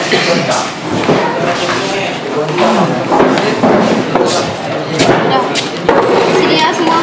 Sini ya semua.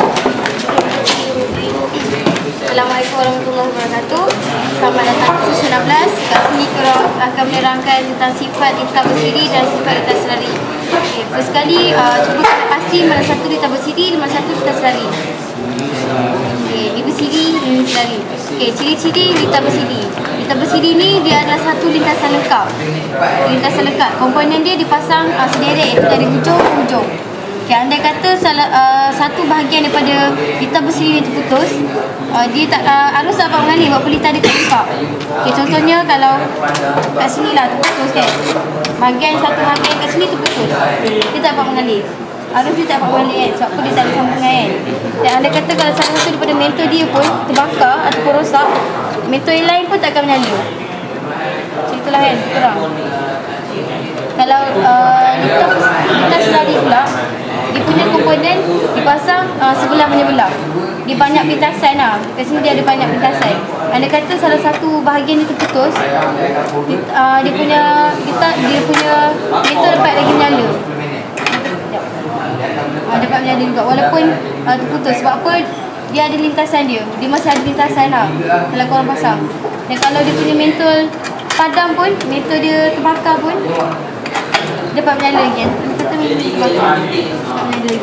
Assalamualaikum warahmatullahi wabarakatuh. Selamat datang ke sesi 16. Kat sini korang akan menerangkan tentang sifat lintah bersiri dan sifat lintah selari. Okay, first sekali cuba kita pasti mana satu lintah bersiri, mana satu lintah selari. Okay, ini bersiri, ini selari. Okay, ciri-ciri lintah bersiri. Lintah bersiri ni dia adalah satu lintasan lengkap. Lintasan lengkap. Komponen dia dipasang sendiri, iaitu dari hujung ke hujung. Okay, andai kata satu bahagian daripada lintah bersiri ni terputus, dia tak harus dapat mengalir walaupun lintah dia tak lengkap. Okay, contohnya kalau kat sini lah terputus kan, satu bahagian kat sini terputus, dia tak dapat mengalir. Harus dia tak dapat mengalir kan, sebab dia tak ada sambungan kan. Dan andai kata kalau salah satu daripada mentor dia pun terbakar ataupun rosak, mentor yang lain pun tak akan mengalir. So itulah kan, kurang. Kalau lintah selari pula, dia punya komponen dipasang sebelah menyebelah. Dia banyak lintasan lah. Kat sini dia ada banyak lintasan. Andai kata salah satu bahagian ni terputus, dia punya mentor dapat lagi menyala. Dapat menyala juga walaupun terputus. Sebab apa? Dia ada lintasan dia. Dia masih ada lintasan lah kalau korang pasang. Dan kalau dia punya mentor padam pun, mentor dia terbakar pun, dapat menyala lagi kan. Kata terbakar, menyala lagi.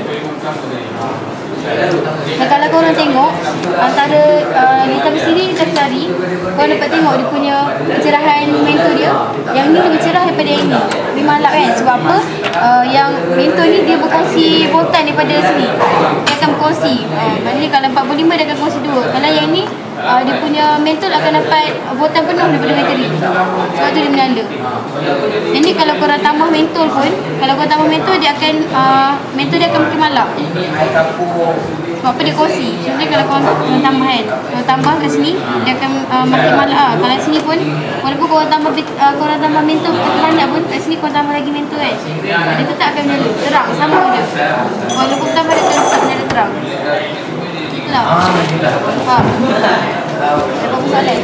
Dan kalau korang tengok antara lintah bersiri dan selari, korang dapat tengok dia punya pencerahan mentor dia. Yang ni lebih cerah daripada yang ni. Memang lap kan. Sebab apa? Yang mentor ni dia berkongsi voltan daripada sini. Dia akan berkongsi. Maknanya kalau 45 dia akan berkongsi 2. Kalau yang ni dia punya mentor akan dapat voltan penuh daripada mentor ni. Sebab tu dia menyala. Yang ni kalau korang tambah mentor pun, kalau korang tambah mentor dia akan mentor dia akan makin malap. Sebab apa dia kongsi. Sebenarnya kalau korang tambah kan, korang tambah kat sini dia akan makin malap lah. Kalau sini pun walaupun korang tambah mentor banyak pun, kat sini korang tambah lagi mentor kan, dia tetap akan menyala terang sama je. Walaupun tambah dia akan tetap menyala terang. Itulah. Faham? Ada apa soalan?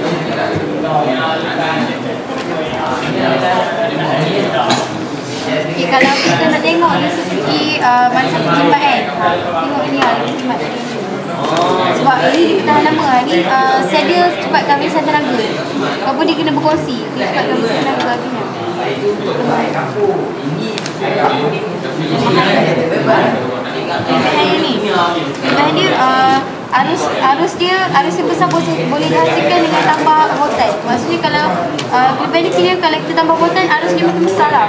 Okay, kalau kita nak tengok dari segi mana satu jimat kan, tengok ni lah jimat tadi. Sebab ini dia bertahan lama lah. Ni sel dia cepat kehabisan tenaga. Walaupun dia kena berkongsi, dia cepat kehabisan tenaga akhirnya. Kelebihan ni, kelebihan dia arus dia besar boleh dihasilkan dengan tambah voltan. Maksudnya kalau kelebihan ni kira kalau kita tambah voltan, arus dia makin besar lah.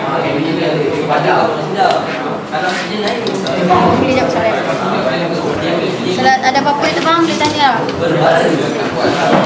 Boleh jawab soalan. Kalau ada apa-apa yang tak faham boleh tanya lah.